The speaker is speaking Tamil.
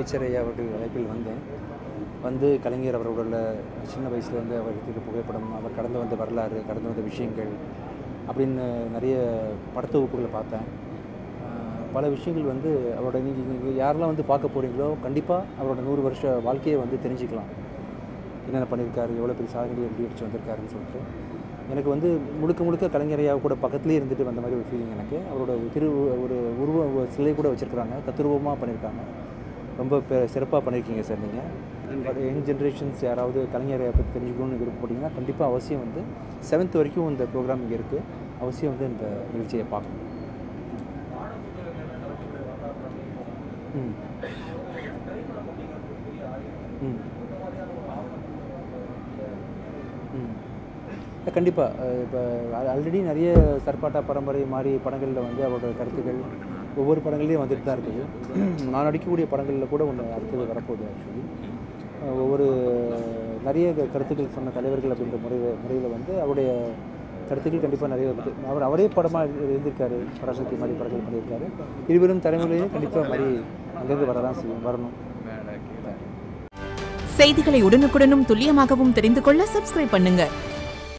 அமைச்சர் ஐயா அவர்கள் அழைப்பில் வந்து கலைஞர் அவர்களோட சின்ன வயசுலேருந்து அவர் எடுத்துக்கிற புகைப்படம், அவர் கடந்து வந்த வரலாறு, கடந்து வந்த விஷயங்கள் அப்படின்னு நிறைய படத்தொகுப்புகளை பார்த்தேன். பல விஷயங்கள் வந்து அவரோட நீங்கள் யாரெல்லாம் வந்து பார்க்க போகிறீங்களோ கண்டிப்பாக அவரோட 100 வருஷ வாழ்க்கையை வந்து தெரிஞ்சுக்கலாம். என்னென்ன பண்ணியிருக்காரு, எவ்வளோ பெரிய சாதனைகள் எப்படி அடிச்சு வந்திருக்காருன்னு சொல்லிட்டு எனக்கு வந்து முழுக்க கலைஞரையாக கூட பக்கத்துலேயே இருந்துட்டு வந்த மாதிரி ஒரு ஃபீலிங் எனக்கு. அவரோட ஒரு உருவ சிலை கூட வச்சுருக்குறாங்க, தத்ரூபமாக பண்ணியிருக்காங்க. ரொம்ப சிறப்பாக பண்ணியிருக்கீங்க சார். நீங்கள் யங் ஜென்ரேஷன்ஸ் யாராவது கலைஞரை பற்றி தெரிஞ்சுக்கணும்னு விருப்பப்பட்டீங்கன்னா கண்டிப்பாக அவசியம் வந்து 7th வரைக்கும் இந்த ப்ரோக்ராம் இங்கே இருக்குது. அவசியம் வந்து இந்த நிகழ்ச்சியை பார்க்கணும். கண்டிப்பாக இப்போ ஆல்ரெடி நிறைய சர்பாட்டா பரம்பரை மாதிரி படங்களில் வந்து அவரோட கருத்துக்கள் ஒவ்வொரு படங்கள்லேயும் வந்துட்டு தான் இருக்குது. நான் நடிக்கக்கூடிய படங்களில் கூட ஒன்று அடுத்தது வரப்போகுது. ஆக்சுவலி ஒவ்வொரு நிறைய கருத்துக்கள் சொன்ன தலைவர்கள் அப்படின்ற முறையில் வந்து அவருடைய கருத்துக்கள் கண்டிப்பாக நிறைய இருக்குது. அவரே படமாக இருந்திருக்காரு, பராசக்தி மாதிரி படங்கள் பண்ணியிருக்காரு. இருவரும் தலைமுறையிலையும் கண்டிப்பாக மாதிரி அங்கேருந்து வரணும். செய்திகளை உடனுக்குடனும் துல்லியமாகவும் தெரிந்து கொள்ள சப்ஸ்கிரைப் பண்ணுங்க.